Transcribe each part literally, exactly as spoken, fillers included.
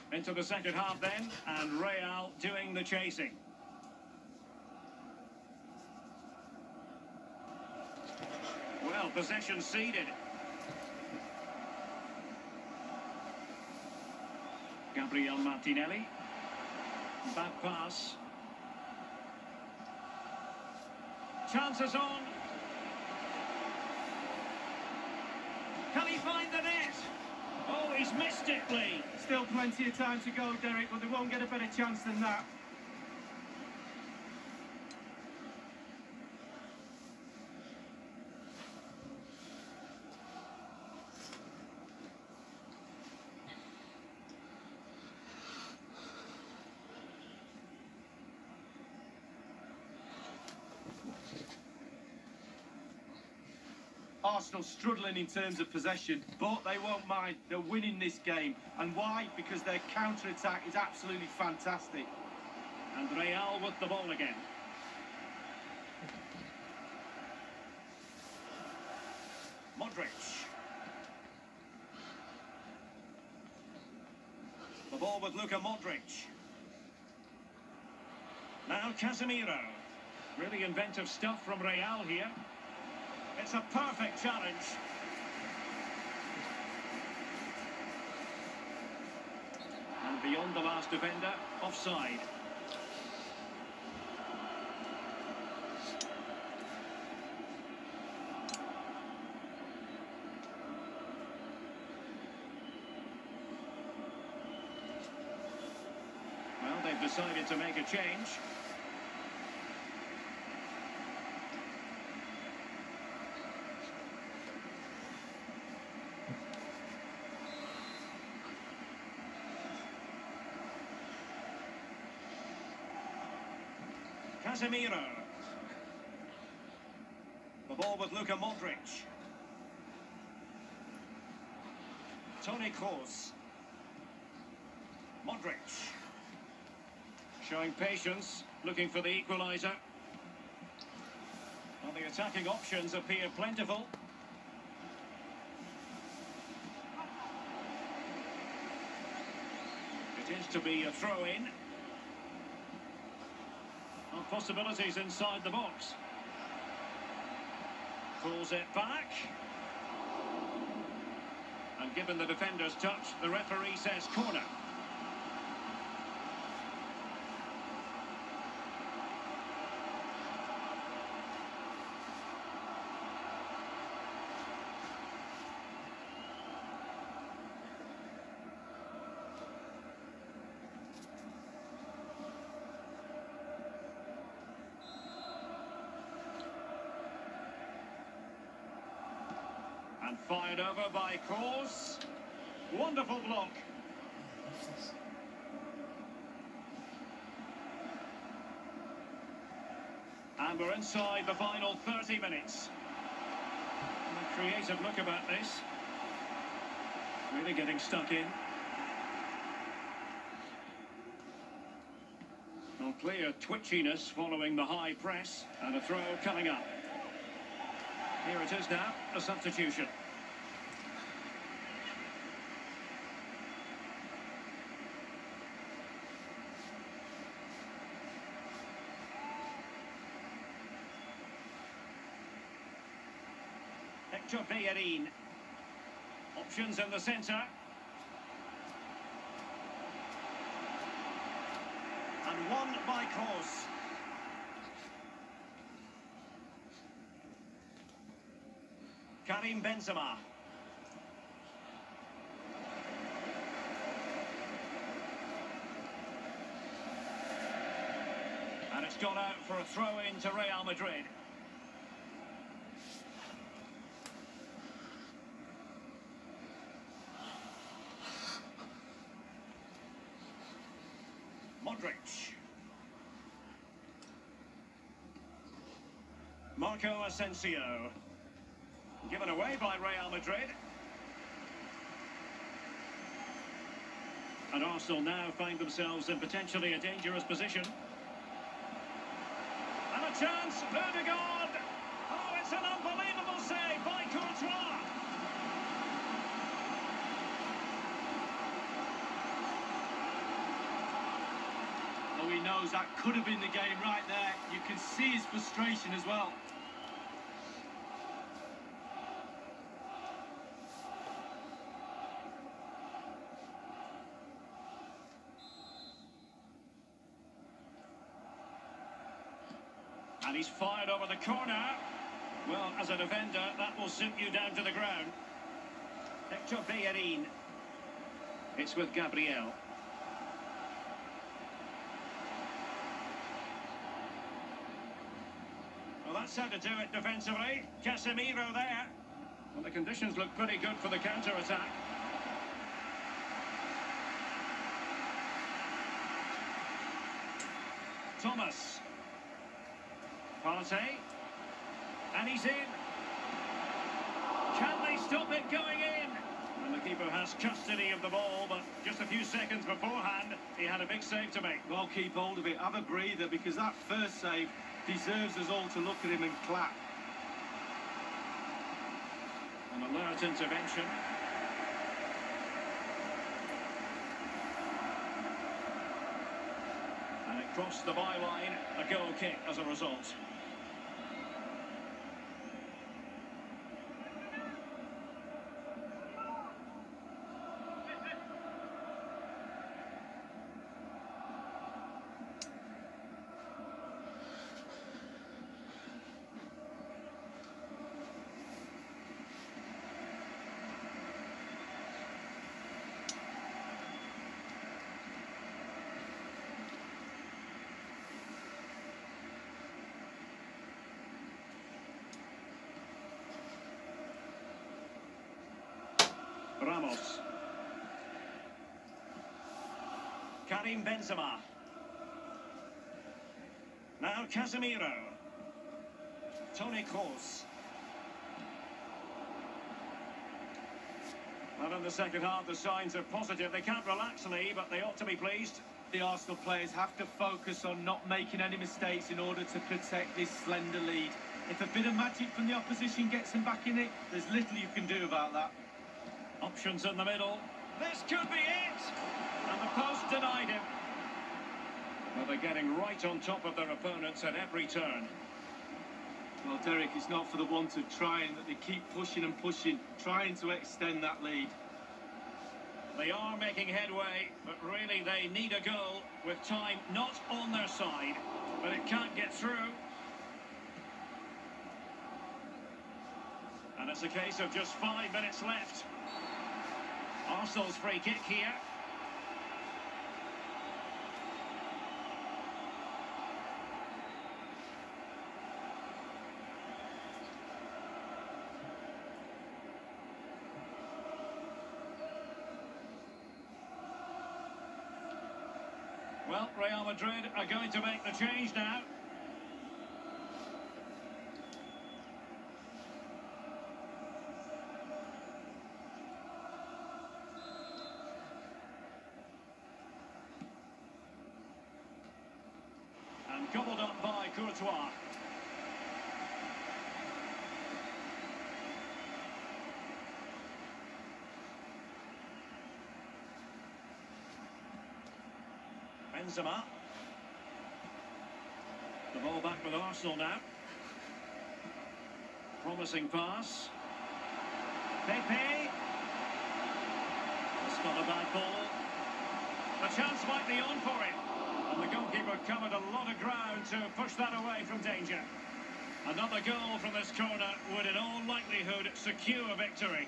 Into the second half then, and Real doing the chasing. Well, possession ceded. Gabriel Martinelli. Bad pass. Chances on. Can he find the net? Oh, he's missed it, Lee. Still plenty of time to go, Derek, but they won't get a better chance than that. Arsenal struggling in terms of possession, but they won't mind. They're winning this game. And why? Because their counter-attack is absolutely fantastic. And Real with the ball again. Modric. The ball with Luka Modric. Now Casemiro. Really inventive stuff from Real here. It's a perfect challenge. And beyond the last defender, offside. Well, they've decided to make a change. Casemiro. The ball with Luka Modric. Toni Kroos. Modric. Showing patience, looking for the equaliser. Well, the attacking options appear plentiful. It is to be a throw-in. Possibilities inside the box. Pulls it back. And given the defender's touch, the referee says corner. And fired over by Kroos. Wonderful block. And we're inside the final thirty minutes. A creative look about this. Really getting stuck in. Well, clear twitchiness following the high press. And a throw coming up. Here it is now, a substitution. Hector Bellerin. Options in the centre. And won by Kroos. Karim Benzema. And it's gone out for a throw-in to Real Madrid. Modric. Marco Asensio. Given away by Real Madrid. And Arsenal now find themselves in potentially a dangerous position. And a chance, Ødegaard! Oh, it's an unbelievable save by Courtois! he knows that could have been the game right there. You can see his frustration as well. And he's fired over the corner. Well, as a defender, that will suit you down to the ground. Hector Bellerin. It's with Gabriel. Well, that's how to do it defensively. Casemiro there. Well, the conditions look pretty good for the counter-attack. Thomas. Partey. And he's in. Can they stop it going in? And the keeper has custody of the ball, but just a few seconds beforehand, he had a big save to make. Well, keep hold of it. Have a breather, because that first save deserves us all to look at him and clap. An alert intervention. And it crossed the byline. A goal kick as a result. Ramos. Karim Benzema. Now Casemiro. Toni Kroos. Well, in the second half, the signs are positive. They can't relax, Lee, but they ought to be pleased. The Arsenal players have to focus on not making any mistakes in order to protect this slender lead. If a bit of magic from the opposition gets them back in it, there's little you can do about that. Options in the middle. This could be it! And the post denied him. Well, they're getting right on top of their opponents at every turn. Well, Derek, it's not for the want of trying that they keep pushing and pushing, trying to extend that lead. They are making headway, but really they need a goal with time not on their side. But it can't get through. And it's a case of just five minutes left. Arsenal's free kick here. Well, Real Madrid are going to make the change now. And gobbled up by Courtois. Benzema. The ball back with Arsenal now. Promising pass. Pepe. It's not a bad ball. The chance might be on for him. And the goalkeeper covered a lot of ground to push that away from danger. Another goal from this corner would in all likelihood secure victory.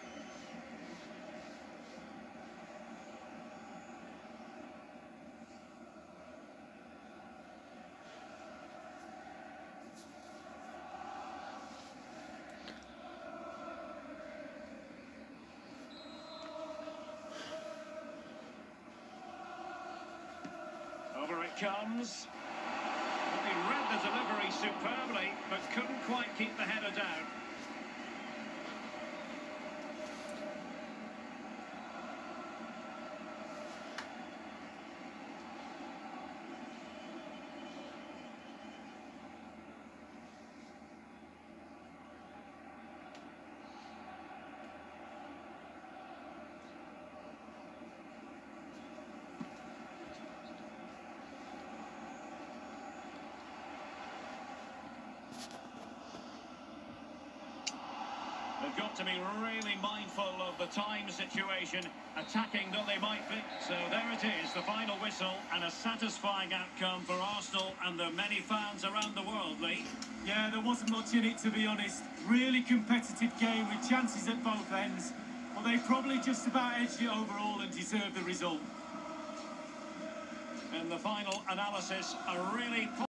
Over it comes. Well, he read the delivery superbly, but couldn't quite keep the header down. got to be really mindful of the time situation, attacking that they might be. So there it is, the final whistle, and a satisfying outcome for Arsenal and the many fans around the world, Lee. Yeah, there wasn't much in it, to be honest. Really competitive game with chances at both ends. Well, they probably just about edged it overall and deserved the result. In the final analysis, a really